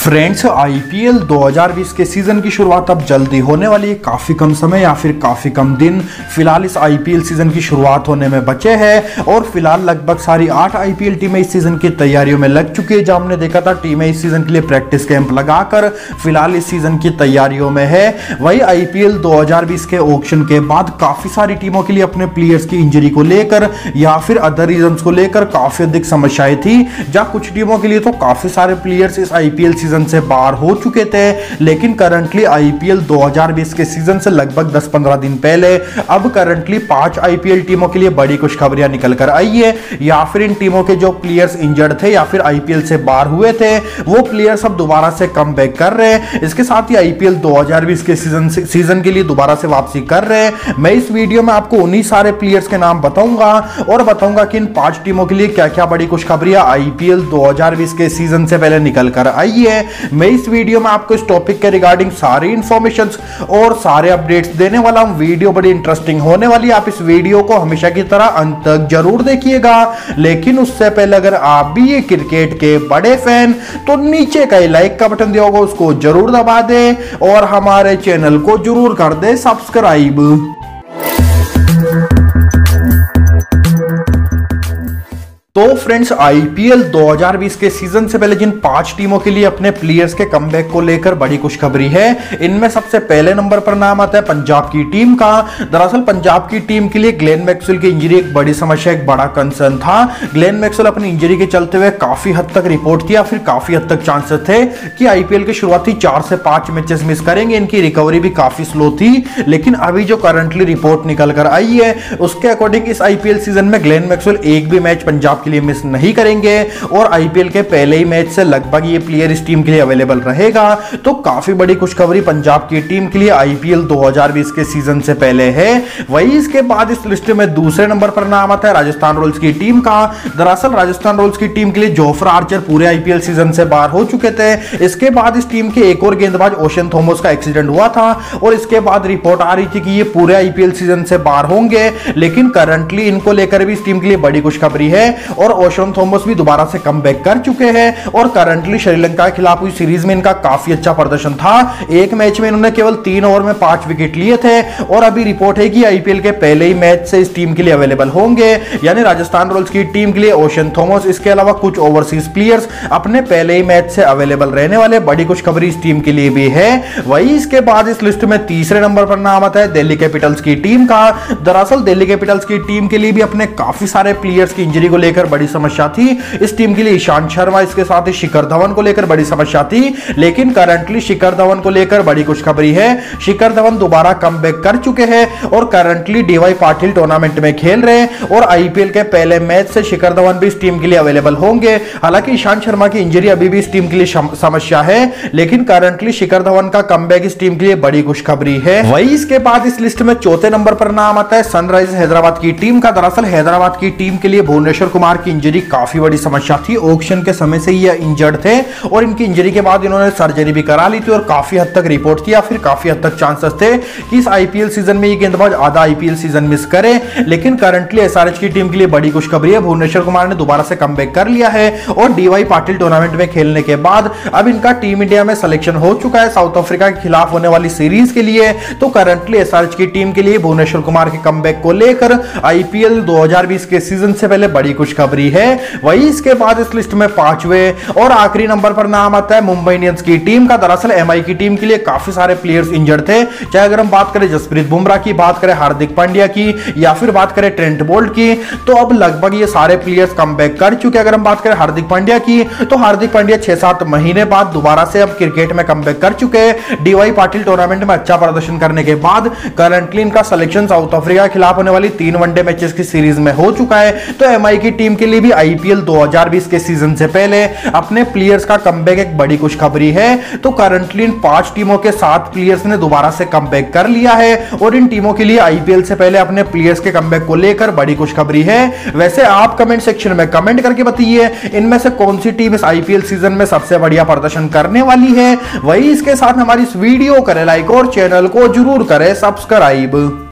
Friends, IPL 2020 के season की शुरुआत अब जल्दी होने वाली है। काफी कम समय या फिर काफी कम दिन फिलहाल इस आईपीएल सीजन की शुरुआत होने में बचे हैं और फिलहाल लगभग सारी 8 आईपीएल टीमें इस सीजन की तैयारियों में लग चुकी है। जहां हमने देखा था टीमें इस सीजन के लिए प्रैक्टिस कैंप लगाकर फिलहाल इस सीजन की तैयारियों में है। वही आईपीएल 2020 के ऑक्शन के बाद काफी सारी टीमों के लिए अपने प्लेयर्स की इंजरी को लेकर या फिर अदर रीजन को लेकर काफी अधिक समस्याएं थी। जहां कुछ टीमों के लिए तो काफी सारे प्लेयर्स इस आईपीएल सीजन से बाहर हो चुके थे, लेकिन करंटली आईपीएल 2020 के सीजन से लगभग 10-15 दिन पहले अब करंटली 5 आईपीएल टीमों के लिए बड़ी खुशखबरियां निकल कर आई है। या फिर इन टीमों के जो प्लेयर्स इंजर्ड थे या फिर आईपीएल से बाहर हुए थे वो प्लेयर्स अब दोबारा से कम बैक कर रहे हैं। इसके साथ ही आईपीएल 2020 के सीजन के लिए दोबारा से वापसी कर रहे हैं। मैं इस वीडियो में आपको उन्हीं सारे प्लेयर्स के नाम बताऊंगा और बताऊंगा कि इन 5 टीमों के लिए क्या क्या बड़ी खुशखबरियां आईपीएल 2020 के सीजन से पहले निकल कर आई है। मैं इस वीडियो में आपको इस टॉपिक के रिगार्डिंग सारी इंफॉर्मेशंस और सारे अपडेट्स देने वाला हूं। वीडियो बड़ी इंटरेस्टिंग होने वाली है। आप इस वीडियो को हमेशा की तरह अंत तक जरूर देखिएगा। लेकिन उससे पहले अगर आप भी ये क्रिकेट के बड़े फैन तो नीचे का लाइक का बटन दिया होगा उसको जरूर दबा दे और हमारे चैनल को जरूर कर दे सब्सक्राइब। तो फ्रेंड्स, आईपीएल 2020 के सीजन से पहले जिन 5 टीमों के लिए अपने प्लेयर्स के कमबैक को लेकर बड़ी खुशखबरी है, इनमें सबसे पहले नंबर पर नाम आता है पंजाब की टीम का। दरअसल पंजाब की टीम के लिए ग्लेन मैक्सवेल की इंजरी एक बड़ी समस्या, एक बड़ा कंसर्न था। ग्लेन मैक्सवेल अपनी इंजरी के चलते हुए काफी हद तक रिपोर्ट किया, फिर काफी हद तक चांसेस थे कि आईपीएल के शुरुआती 4 से 5 मैचेस मिस करेंगे। इनकी रिकवरी भी काफी स्लो थी, लेकिन अभी जो करंटली रिपोर्ट निकल कर आई है उसके अकॉर्डिंग इस आईपीएल सीजन में ग्लेन मैक्सवेल एक भी मैच पंजाब के लिए मिस नहीं करेंगे और आईपीएल के पहले ही मैच से लगभग ये प्लेयर इस टीम के लिए अवेलेबल रहेगा। तो काफी बड़ी खुशखबरी पंजाब की टीम के लिए आईपीएल 2020 के सीजन से पहले है। वही इसके बाद इस लिस्ट में दूसरे नंबर पर नाम आता है राजस्थान रॉयल्स की टीम का। दरअसल राजस्थान रॉयल्स की टीम के लिए जोफ्रा आर्चर पूरे आईपीएल सीजन से बाहर हो चुके थे। इसके बाद इस टीम के एक और गेंदबाज ओशन थॉमस का एक्सीडेंट हुआ था और इसके बाद रिपोर्ट आ रही थी कि ये पूरे आईपीएल सीजन से बाहर होंगे, लेकिन करंटली इनको लेकर भी इस टीम के लिए बड़ी खुशखबरी है और ओशन थॉमस भी दोबारा से कमबैक कर चुके हैं और करंटली श्रीलंका के खिलाफ हुई सीरीज में इनका काफी अच्छा प्रदर्शन था। एक मैच में इन्होंने केवल 3 ओवर में 5 विकेट लिए थे और अभी रिपोर्ट है कि आईपीएल के पहले ही मैच से इस टीम के लिए अवेलेबल होंगे। यानी राजस्थान रॉयल्स की टीम के लिए ओशन थॉमस, इसके अलावा कुछ ओवरसीज प्लेयर्स अपने पहले ही मैच से अवेलेबल रहने वाले। बड़ी खुशखबरी इस टीम के लिए भी है। वही इसके बाद इस लिस्ट में तीसरे नंबर पर नाम आता है दिल्ली कैपिटल्स की टीम का। दरअसल दिल्ली कैपिटल्स की टीम के लिए भी अपने काफी सारे प्लेयर्स की इंजरी को लेकर बड़ी समस्या थी। इस टीम के लिए ईशांत शर्मा, इसके साथ ही शिखर धवन को लेकर बड़ी समस्या थी, लेकिन करंटली शिखर धवन को लेकर बड़ी खुशखबरी है। शिखर धवन दोबारा कमबैक कर चुके हैं और करंटली डीवाई पाटिल टूर्नामेंट में खेल रहे हैं और आईपीएल के पहले मैच से शिखर धवन भी इस टीम के लिए अवेलेबल होंगे। हालांकि ईशांत शर्मा की इंजरी अभी भी इस टीम के लिए समस्या है, लेकिन करंटली शिखर धवन का कमबैक इस टीम के लिए बड़ी खुशखबरी है। वही इसके बाद इस लिस्ट में चौथे नंबर पर नाम आता है सनराइजर्स हैदराबाद की टीम का। दरअसल हैदराबाद की टीम के लिए भुवनेश्वर कुमार की इंजरी काफी बड़ी समस्या थी। ऑक्शन के समय से ये इंजर्ड थे और इनकी इंजरी के बाद इन्होंने सर्जरी भी करा ली थी और काफी हद तक रिपोर्ट किया, फिर काफी हद तक चांसेस थे कि इस आईपीएल सीजन में ये गेंदबाज आधा आईपीएल सीजन मिस करे। लेकिन करंटली एसआरएच की टीम के लिए बड़ी खुशखबरी है। भुवनेश्वर कुमार ने दोबारा से कमबैक कर लिया है और डीवाई पाटिल टूर्नामेंट में खेलने के बाद अब इनका टीम इंडिया में सिलेक्शन हो चुका है साउथ अफ्रीका के खिलाफ होने वाली सीरीज के लिए। तो करंटली एसआरएच की टीम के लिए भुवनेश्वर कुमार के कमबैक को लेकर आईपीएल 2020 के सीजन से पहले बड़ी खुशखबरी है। वही इसके बाद इस लिस्ट में 5वें और आखिरी नंबर पर नाम आता है मुंबई इंडियंस की टीम का। दरअसल एमआई की टीम के लिए काफी सारे प्लेयर्स इंजर्ड थे, चाहे अगर हम बात करें जसप्रीत बुमराह की, बात करें हार्दिक पांड्या की या फिर बात करें ट्रेंट बोल्ट की, तो अब लगभग ये सारे प्लेयर्स कमबैक कर चुके हैं। अगर हम बात करें हार्दिक पांड्या की तो हार्दिक पांड्या 6-7 महीने बाद दोबारा से अब क्रिकेट में कमबैक कर चुके हैं। डीवाई पाटिल टूर्नामेंट में अच्छा प्रदर्शन करने के बाद करंटली इनका सिलेक्शन साउथ अफ्रीका के खिलाफ होने वाली 3 वनडे मैचेस की सीरीज में हो चुका है। तो एमआई की टीम के लिए भी आईपीएल 2020 के सीजन से पहले अपने प्लेयर्स का कमबैक एक बड़ी खुशखबरी है। तो करंटली इन 5 टीमों के 7 प्लेयर्स ने दोबारा से कमबैक कर लिया है और इन टीमों के लिए आईपीएल से पहले अपने प्लेयर्स के कमबैक को लेकर बड़ी खुशखबरी है। वैसे आप कमेंट सेक्शन में कमेंट करके बताइए इनमें से कौन सी टीम इस आईपीएल सीजन में सबसे बढ़िया प्रदर्शन करने वाली है। वही इसके साथ हमारी इस वीडियो करें लाइक और चैनल को जरूर करें सब्सक्राइब।